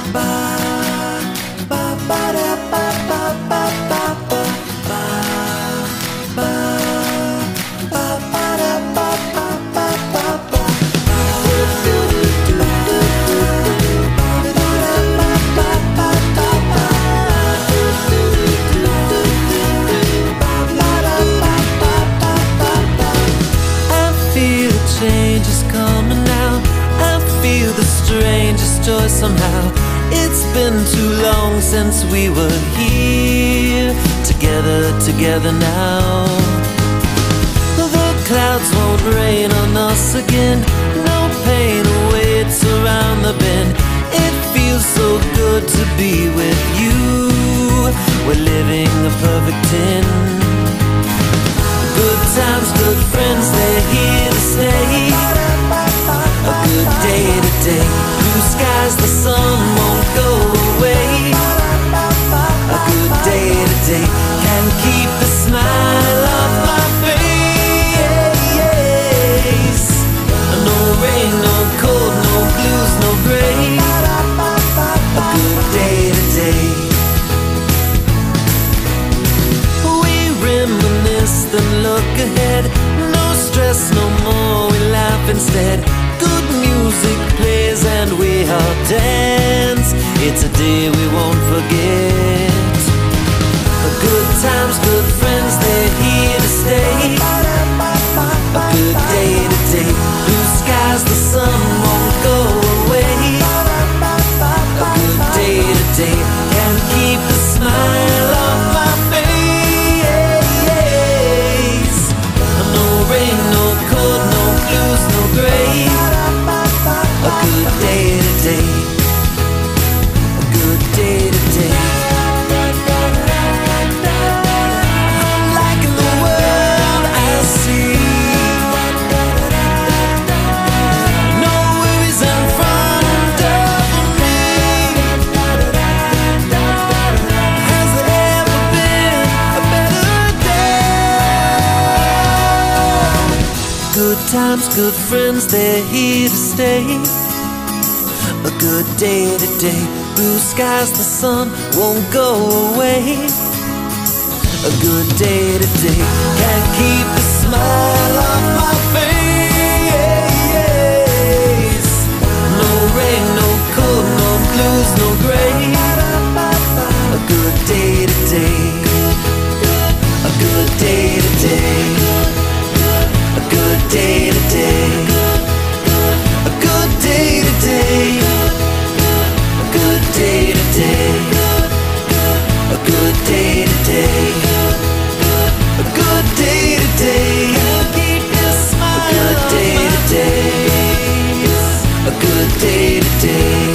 Change is coming now. I feel the strangest joy somehow. It's been too long since we were here together now. The clouds won't rain on us again. No pain awaits around the bend. It feels so good to be with you. We're living a perfect 10. Good times, good friends, they're here to stay. A good day today. Blue skies, the sun won't go away. A good day today. Can't keep the smile off my face. No rain, no cold, no blues, no gray. A good day today. We reminisce, then look ahead. No stress, no more, we laugh instead. Good music plays and we all dance. It's a day we won't forget. Good times, good friends, they're here to stay. A good day today. Blue skies, the sun won't go away. A good day today. Can't keep the smile off my face. No rain, no cold, no blues, no gray. A good day today. A good day today. I'm liking the world I see. No worries in front of me. Has there ever been a better day? Good times, good friends, they're here to stay. A good day today. Blue skies, the sun won't go away. A good day today. Can't keep the smile off my face. No rain, no cold, no blues, no gray. A good day today. A good day today. A good day today. A good day today. A good day today. A good day today. A good day today. Keep your smile. A good day today. A good day today.